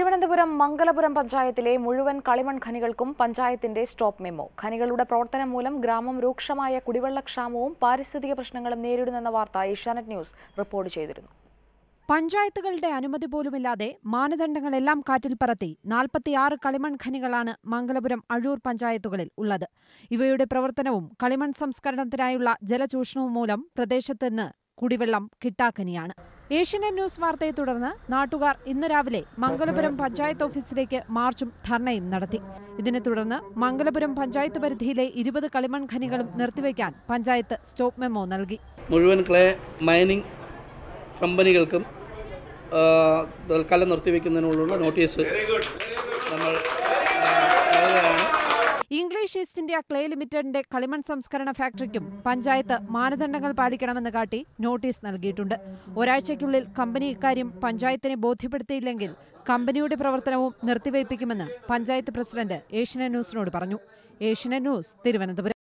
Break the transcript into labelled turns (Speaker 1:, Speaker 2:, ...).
Speaker 1: തിരുവനന്തപുരം മംഗലപുരം പഞ്ചായത്തിലെ മുഴുവൻ കളിമൺ ഖനികൾക്കും പഞ്ചായത്തിന്റെ സ്റ്റോപ്പ് മെമ്മോ. ഖനികളുടെ പ്രവർത്തനം മൂലം ഗ്രാമം രൂക്ഷമായ കുടിവെള്ളക്ഷാമവും പാരിസ്ഥിതിക പ്രശ്നങ്ങളും നേരിടുന്നെന്ന വാർത്ത ഏഷ്യാനെറ്റ് ന്യൂസ് റിപ്പോർട്ട് ചെയ്തിരുന്നു.
Speaker 2: പഞ്ചായത്തുകളുടെ അനുമതി പോലുമില്ലാതെ മാനദണ്ഡങ്ങളെല്ലാം കാറ്റിൽ പറത്തി 46 കളിമൺ ഖനികളാണ് മംഗലപുരം അഴൂർ പഞ്ചായത്തുകളിൽ ഉള്ളത്. ഇവയുടെ പ്രവർത്തനവും കളിമൺ സംസ്കരണത്തിനായുള്ള ജലചൂഷണവും മൂലം പ്രദേശത്ത് നിന്ന് കുടിവെള്ളം കിട്ടാക്കനിയാണ്. ഏഷ്യാനെറ്റ് ന്യൂസ് വാർത്തയെ തുടർന്ന് നാട്ടുകാർ ഇന്ന് രാവിലെ മംഗലപുരം പഞ്ചായത്ത് ഓഫീസിലേക്ക് മാർച്ചും ധർണയും നടത്തി. ഇതിനെ തുടർന്ന് മംഗലപുരം പഞ്ചായത്ത് പരിധിയിലെ 20 കളിമൺ ഖനികളും നിർത്തിവെക്കാൻ പഞ്ചായത്ത് സ്റ്റോപ്പ് മെമ്മോ നൽകി.
Speaker 3: മുഴുവൻ ക്ലേ മൈനിങ് കമ്പനികൾക്കും തൽക്കാലം നിർത്തിവെക്കുന്നതിനുള്ള നോട്ടീസ് നമ്മൾ നൽകുകയാണ്.
Speaker 2: ഇംഗ്ലീഷ് ഈസ്റ്റ് ഇന്ത്യ ക്ലേ ലിമിറ്റഡിന്റെ കളിമൺ സംസ്കരണ ഫാക്ടറിക്കും പഞ്ചായത്ത് മാനദണ്ഡങ്ങൾ പാലിക്കണമെന്ന് കാട്ടി നോട്ടീസ് നൽകിയിട്ടുണ്ട്. ഒരാഴ്ചയ്ക്കുള്ളിൽ കമ്പനി ഇക്കാര്യം പഞ്ചായത്തിനെ ബോധ്യപ്പെടുത്തിയില്ലെങ്കിൽ കമ്പനിയുടെ പ്രവർത്തനവും നിർത്തിവയ്പ്പിക്കുമെന്ന് പഞ്ചായത്ത് പ്രസിഡന്റ് ഏഷ്യാനെറ്റ് ന്യൂസിനോട് പറഞ്ഞു. ഏഷ്യാനെറ്റ് ന്യൂസ്, തിരുവനന്തപുരം.